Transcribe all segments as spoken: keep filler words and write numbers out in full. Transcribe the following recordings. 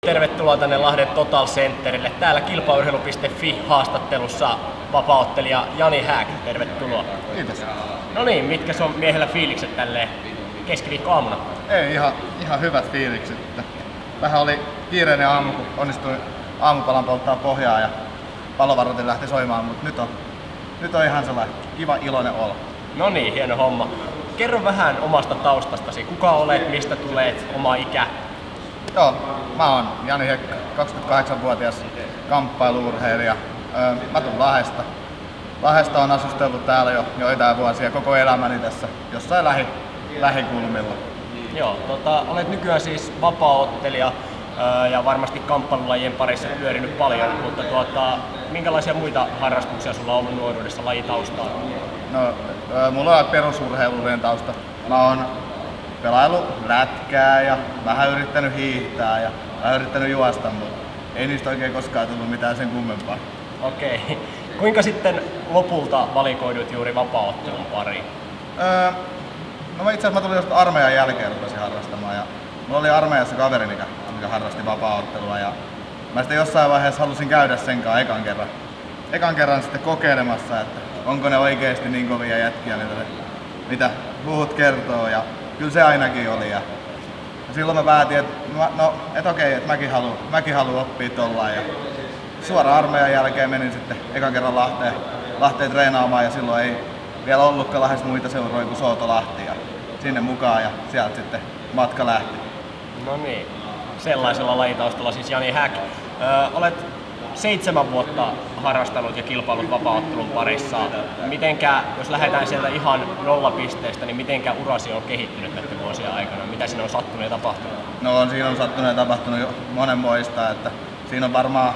tervetuloa tänne Lahden Total Centerille. Täällä kilpaurheilu piste fi haastattelussa vapaaottelija Jani Häg. Tervetuloa. Kiitos. No niin, mitkä on miehellä fiilikset tälleen keskiviikkoaamuna? Ei, ihan, ihan hyvät fiilikset. Vähän oli kiireinen aamu, kun onnistuin aamupalan polttaa pohjaa ja palovaroitin lähti soimaan, mutta nyt on, nyt on ihan sellainen kiva iloinen olo. No niin, hieno homma. Kerro vähän omasta taustastasi. Kuka olet, mistä tulet, oma ikä? Joo, mä oon Jani Häg, kaksikymmentäkahdeksanvuotias kamppailu-urheilija. Öö, mä tuun Lahdesta. Lahdesta on asustellut täällä jo joitain vuosia, koko elämäni tässä jossain lähi, lähikulmilla. Joo, tota, olet nykyään siis vapaaottelija öö, ja varmasti kamppailulajien parissa pyörinyt paljon, mutta tuota, minkälaisia muita harrastuksia sulla on ollut nuoruudessa lajitaustaa? No, öö, mulla on perusurheilullinen tausta. Mä oon pelailu lätkää ja vähän yrittänyt hiihtää ja vähän yrittänyt juosta, mutta ei niistä oikein koskaan tullut mitään sen kummempaa. Okei. Kuinka sitten lopulta valikoidut juuri vapaaottelun pariin? Öö, no mä itse asiassa mä tulin just armeijan jälkeen rupesin harrastamaan ja mulla oli armeijassa kaveri, mikä, mikä harrasti vapaaottelua ja mä sitten jossain vaiheessa halusin käydä sen kanssa ekan kerran, ekan kerran sitten kokeilemassa, että onko ne oikeesti niin kovia jätkiä, mitä, ne, mitä huhut kertoo ja kyllä se ainakin oli. Ja, ja silloin mä päätin, että mä, no, et okei, että mäkin haluan mäkin haluan oppia tollain. Ja suoraan armeijan jälkeen menin sitten ekan kerran Lahteen, Lahteen treenaamaan ja silloin ei vielä ollutkaan lähes muita seuroja kuin Souto Lahti ja sinne mukaan ja sieltä sitten matka lähti. No niin, sellaisella lajitaustalla siis Jani Häg. Öö, olet seitsemän vuotta harrastanut ja kilpailut vapaaottelun parissa. Mitenkä, jos lähdetään sieltä ihan nollapisteestä, niin mitenkä urasi on kehittynyt näiden vuosien aikana? Mitä siinä on sattunut ja tapahtunut? No on, siinä on sattunut ja tapahtunut jo monenmoista, että siinä on varmaan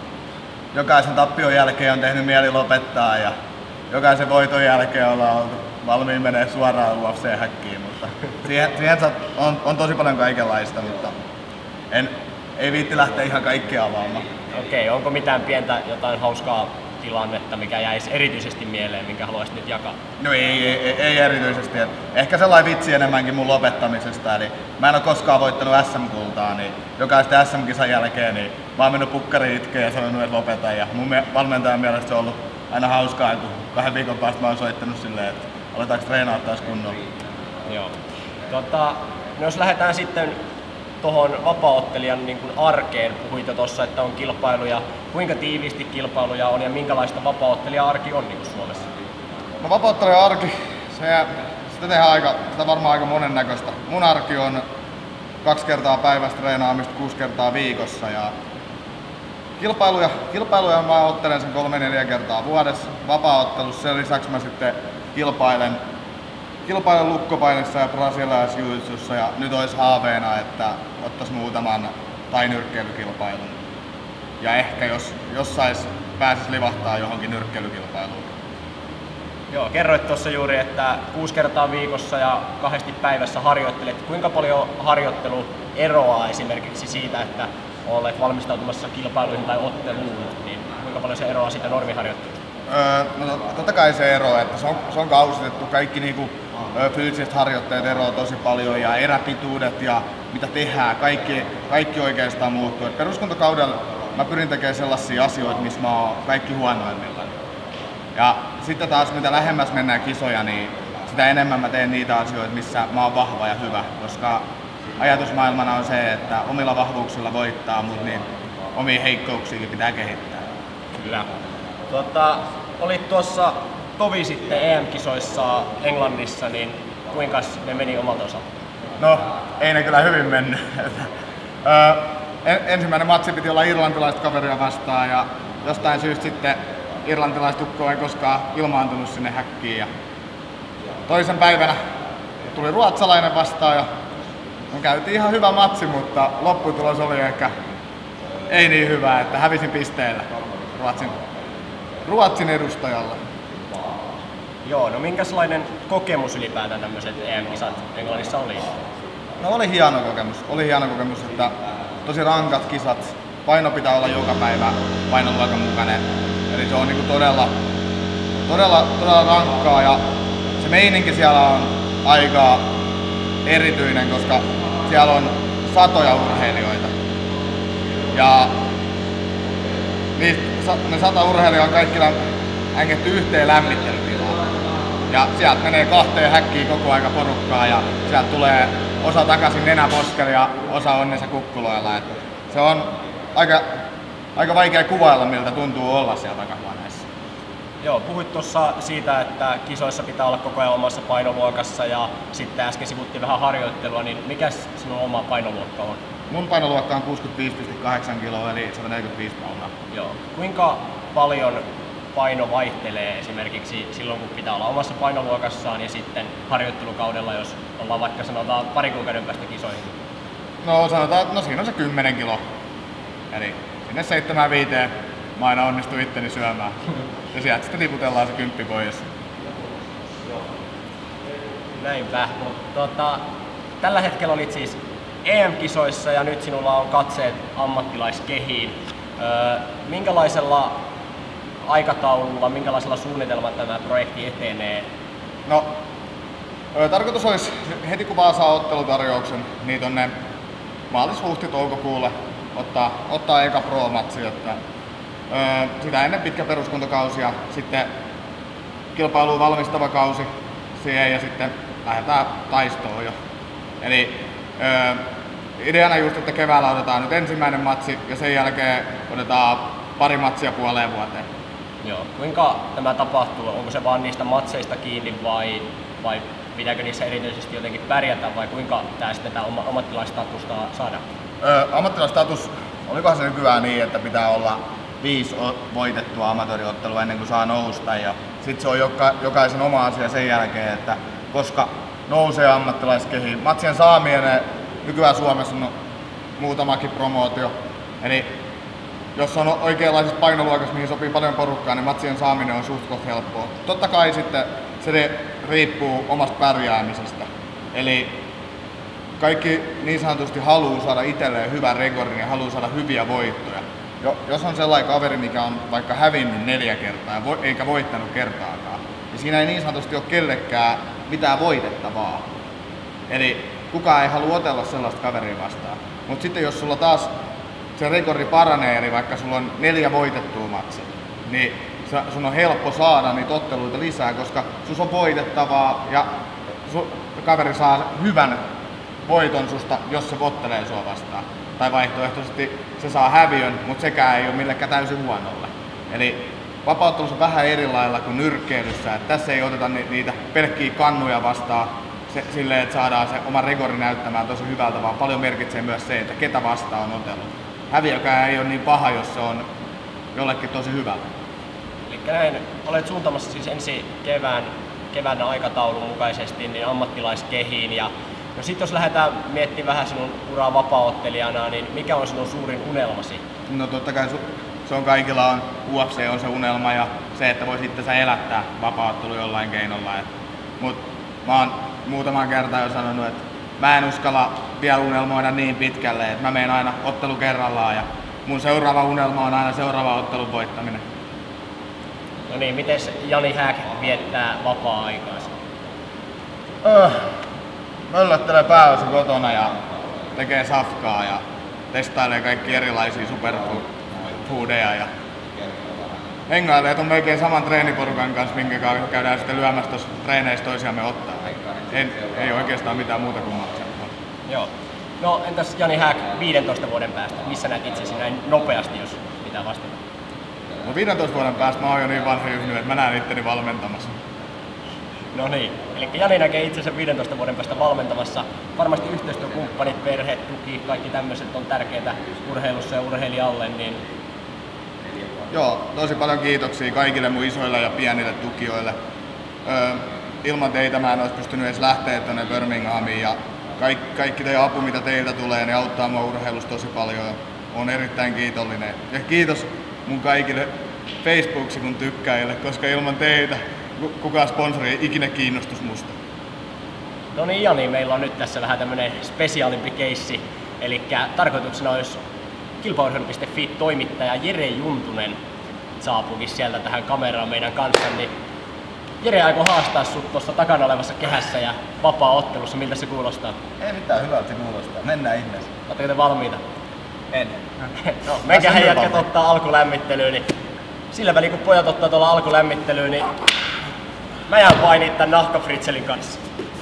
jokaisen tappion jälkeen on tehnyt mieli lopettaa ja jokaisen voiton jälkeen ollaan oltu valmiin menee suoraan U F C-häkkiin, mutta siihen, siihen on, on tosi paljon kaikenlaista, mutta en, ei viitti lähteä ihan kaikkea avaamaan. Okei, onko mitään pientä jotain hauskaa tilannetta, mikä jäisi erityisesti mieleen, minkä haluaisit nyt jakaa? No ei, ei, ei, ei erityisesti. Ehkä sellainen vitsi enemmänkin mun lopettamisesta. Eli mä en ole koskaan voittanut S M-kultaa, niin jokaisen S M-kisan jälkeen niin mä oon mennyt pukkariin itkeen ja sanonut, että lopetan. Ja mun valmentajan mielestä se on ollut aina hauskaa, kun kahden viikon päästä mä oon soittanut silleen, että aletaanko treenaa taas kunnolla. Joo. Tota, no jos lähdetään sitten tuohon vapaaottelijan niin kuin arkeen, puhuit jo tuossa, että on kilpailuja. Kuinka tiiviisti kilpailuja on ja minkälaista vapaaottelija-arki on niin kuin Suomessa? No vapaaottelijan arki, se, sitä tehdään aika, sitä varmaan aika monennäköistä. Mun arki on kaksi kertaa päivästä treenaamista, kuusi kertaa viikossa. Ja kilpailuja, kilpailuja mä ottelen sen kolme neljä kertaa vuodessa vapaaottelussa. Sen lisäksi mä sitten kilpailen Kilpailen lukkopainissa ja brasilialaisjuitsussa ja nyt olisi haaveena, että ottais muutaman tainyrkkeilykilpailun. Ja ehkä jos, jos sais, pääsis livahtaa johonkin nyrkkeilykilpailuun. Joo, kerroit tuossa juuri, että kuusi kertaa viikossa ja kahdesti päivässä harjoittelet. Kuinka paljon harjoittelu eroaa esimerkiksi siitä, että olet valmistautumassa kilpailuihin tai otteluun, niin kuinka paljon se eroaa siitä normiharjoittelusta? Öö, no totta kai se eroaa, että se on, se on kausitettu. Kaikki niinku, ö, fyysiset harjoitteet eroaa tosi paljon ja eräpituudet ja mitä tehdään, kaikki, kaikki oikeastaan muuttuu. Et peruskuntokaudella mä pyrin tekemään sellaisia asioita, missä mä oon kaikki huonoimmilla. Ja sitten taas mitä lähemmäs mennään kisoja, niin sitä enemmän mä teen niitä asioita, missä mä oon vahva ja hyvä. Koska ajatusmaailmana on se, että omilla vahvuuksilla voittaa, mutta niin omia heikkouksiakin pitää kehittää. Kyllä. Tota, olit tuossa tovi sitten E M-kisoissa Englannissa, niin kuinka ne meni omalta osalta? No, ei ne kyllä hyvin mennyt. Öö, ensimmäinen matsi piti olla irlantilaiset kaveria vastaan ja jostain syystä sitten irlantilaistukko ei koskaan ilmaantunut sinne häkkiin. Ja toisen päivänä tuli ruotsalainen vastaan ja no, käytiin ihan hyvä matsi, mutta lopputulos oli ehkä ei niin hyvä, että hävisin pisteellä Ruotsin, Ruotsin edustajalle. Joo, no minkälainen kokemus ylipäätään tämmöiset E M-kisat Englannissa oli? No oli hieno kokemus, oli hieno kokemus, että tosi rankat kisat, paino pitää olla joka päivä painoluokan mukainen, eli se on niinku todella, todella, todella rankkaa ja se meininki siellä on aika erityinen, koska siellä on satoja urheilijoita Ja niistä, ne sata urheilijaa on kaikki ängetty yhteen lämmittelytilaan. Ja sieltä menee kahteen häkkiin koko aika porukkaa ja sieltä tulee osa takaisin nenäposkella ja osa onnensa kukkuloilla. Et se on aika, aika vaikea kuvailla, miltä tuntuu olla siellä takahuoneessa. Joo, puhuit tuossa siitä, että kisoissa pitää olla koko ajan omassa painoluokassa ja sitten äsken sivuttiin vähän harjoittelua, niin mikä sinun oma painoluokka on? Mun painoluokka on kuusikymmentäviisi pilkku kahdeksan kiloa eli sata neljäkymmentäviisi paunaa. Joo. Kuinka paljon paino vaihtelee esimerkiksi silloin, kun pitää olla omassa painoluokassaan ja sitten harjoittelukaudella, jos ollaan vaikka sanotaan pari kuukauden päästä kisoihin? No sanotaan, no siinä on se kymmenen kilo. Eli sinne seitsemään viiteen mä aina onnistun itteni syömään. Ja sieltä sitten tiputellaan se kymppi pois. Näinpä. Tota, tällä hetkellä olit siis E M-kisoissa ja nyt sinulla on katseet ammattilaiskehiin. Öö, minkälaisella aikataululla, minkälaisella suunnitelmalla tämä projekti etenee? No, tarkoitus olisi heti kun vaan saa ottelutarjouksen, niin tonne maalis-huhti-toukokuulle ottaa, ottaa eka pro-matsi. Että, öö, sitä ennen pitkä peruskuntokausi ja sitten kilpailuun valmistava kausi siihen ja sitten lähdetään taistoon jo. Eli öö, ideana just, että keväällä otetaan nyt ensimmäinen matsi ja sen jälkeen otetaan pari matsia puoleen vuoteen. Joo. Kuinka tämä tapahtuu? Onko se vaan niistä matseista kiinni vai, vai pitääkö niissä erityisesti jotenkin pärjätä vai kuinka tämä sitten tämä ammattilaistatusta saada? Öö, ammattilaistatus, olikohan se nykyään niin, että pitää olla viisi voitettua amatööriottelua ennen kuin saa nousta ja sitten se on joka, jokaisen oma asia sen jälkeen, että koska nousee ammattilaiskehiin. Matsien saaminen nykyään Suomessa on muutamakin promootio. Eli jos on oikeanlaisessa painoluokassa, mihin sopii paljon porukkaa, niin matsien saaminen on suht koht helppoa. Totta kai sitten se riippuu omasta pärjäämisestä. Eli kaikki niin sanotusti haluaa saada itselleen hyvän rekordin ja haluaa saada hyviä voittoja. Jo, jos on sellainen kaveri, mikä on vaikka hävinnyt neljä kertaa eikä voittanut kertaakaan, niin siinä ei niin sanotusti ole kellekään mitään voitettavaa. Eli kukaan ei halua otella sellaista kaveria vastaan. Mutta sitten jos sulla taas se rekordi paranee, eli vaikka sulla on neljä voitettua matsia, niin sun on helppo saada niitä otteluita lisää, koska sus on voitettavaa ja su, kaveri saa hyvän voiton susta, jos se ottelee sua vastaan. Tai vaihtoehtoisesti se saa häviön, mutta sekään ei ole millekään täysin huonolle. Eli vapauttelussa on vähän eri lailla kuin nyrkkeilyssä. Että tässä ei oteta niitä pelkkiä kannuja vastaan se, silleen, että saadaan se oma rekori näyttämään tosi hyvältä, vaan paljon merkitsee myös se, että ketä vastaan on otellut. Häviökään ei ole niin paha, jos se on jollekin tosi hyvältä. Eli näin olet suuntamassa siis ensi kevään, kevään aikataulun mukaisesti niin ammattilaiskehiin. Ja no sit jos lähdetään miettimään vähän sinun uraa vapaa-ottelijana, niin mikä on sinun suurin unelmasi? No totta kai se on kaikilla on, U F C on se unelma ja se, että voi sitten sä elättää vapaa-ottelu jollain keinolla. Mutta mä oon muutaman kertaan jo sanonut, että mä en uskalla vielä unelmoida niin pitkälle, että mä menen aina ottelu kerrallaan ja mun seuraava unelma on aina seuraava ottelun voittaminen. No niin, miten Jani Häk viettää vapaa-aikaansa? Öh, möllöttelee pääosin kotona ja tekee safkaa ja testailee kaikki erilaisia superfoodeja ja hengailee ton melkein saman treeniporukan kanssa, minkä kanssa käydään sitten lyömässä tuossa treeneissä toisiamme ottaa. En, ei oikeastaan mitään muuta kuin maksaa. Joo. No entäs Jani Häk viidentoista vuoden päästä? Missä näet itsesi näin nopeasti, jos pitää vastata? No viidentoista vuoden päästä mä oon jo niin vanha yhnyt, että mä näen itteni valmentamassa. No niin, eli Jani näkee itsensä viidentoista vuoden päästä valmentamassa. Varmasti yhteistyökumppanit, perhe, tuki, kaikki tämmöiset on tärkeitä urheilussa ja urheilijalle. Niin... Joo, tosi paljon kiitoksia kaikille mun isoille ja pienille tukijoille. Öö, ilman teitä mä en olisi pystynyt edes lähteä tuonne Birminghamiin ja kaikki, kaikki teidän apu mitä teiltä tulee, niin auttaa mua urheilussa tosi paljon. Olen erittäin kiitollinen. Ja kiitos mun kaikille Facebook-sivun tykkäjille, koska ilman teitä kukaan sponsori ei ikinä kiinnostus musta. No niin Jani, meillä on nyt tässä vähän tämmönen spesiaalimpi keissi. Eli tarkoituksena olisi kilpaurheilu piste fi toimittaja Jere Juntunen saapuukin sieltä tähän kameraan meidän kanssa. Niin Jere aikoo haastaa sut tuossa takana olevassa kehässä ja vapaa-ottelussa. Miltä se kuulostaa? Ei mitään hyvältä se kuulostaa. Mennään ihmeessä. Oletteko te valmiita? En. No, meikähän jätkät ottaa alkulämmittelyyn, niin sillä väliin kun pojat ottaa tuolla alkulämmittelyyn, niin mä jään painiin tän nahkafritselin kanssa.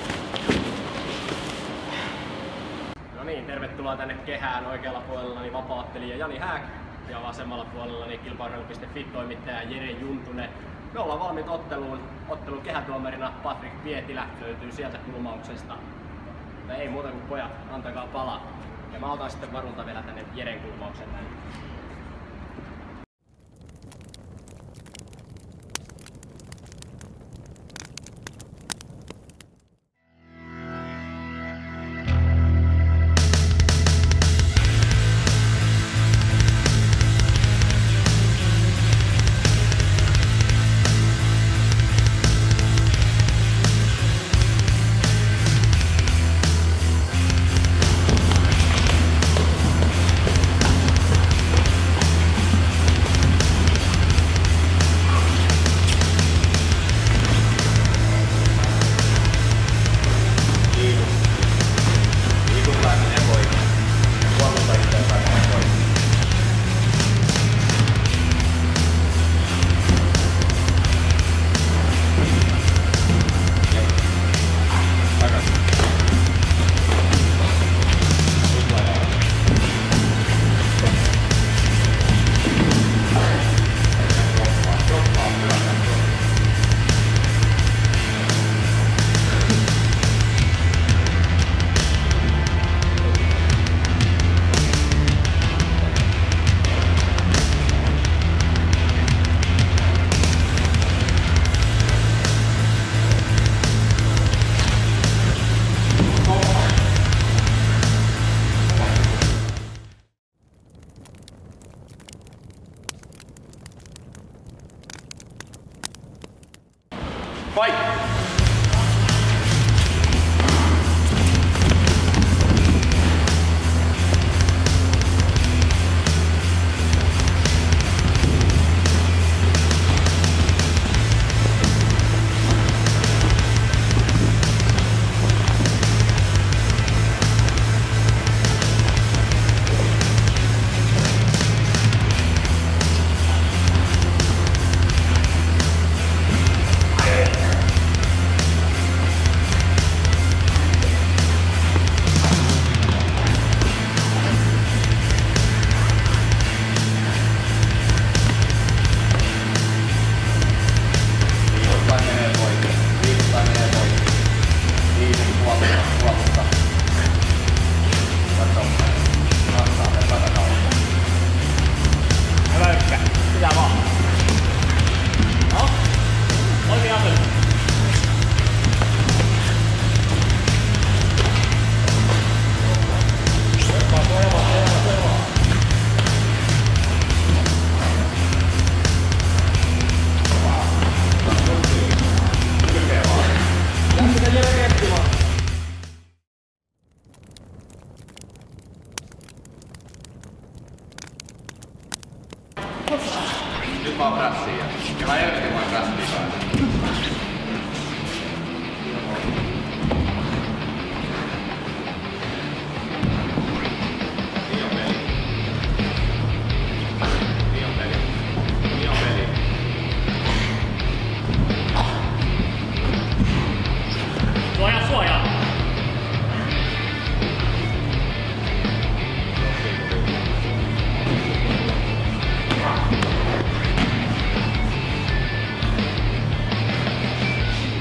No niin, tervetuloa tänne kehään. Oikealla puolella niin vapaa-ottelija Jani Häk ja vasemmalla puolella niin kilpailu piste fi-toimittaja Jere Juntunen. Me ollaan valmiit otteluun. Ottelun kehätuomarina Patrik Pietilä löytyy sieltä kulmauksesta. Mutta ei muuta kuin pojat, antakaa palaa. Ja mä otan sitten varulta vielä tänne Jeren kulmauksen tänne. Fight! Nyt vaan prässiä. Ja mä helvetin vaan prässiä päälle. Niin on peli. Niin on peli. Niin on peli. Suojaa, suojaa!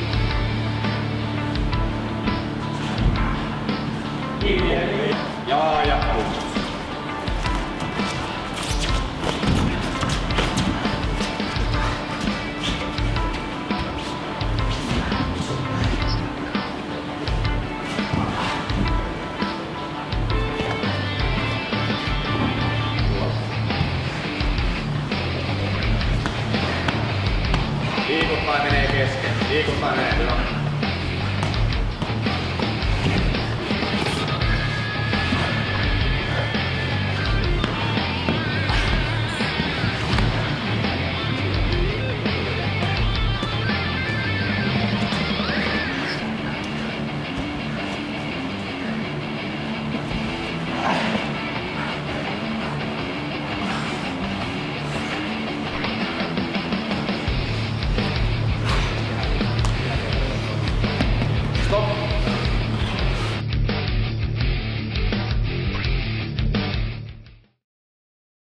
Ja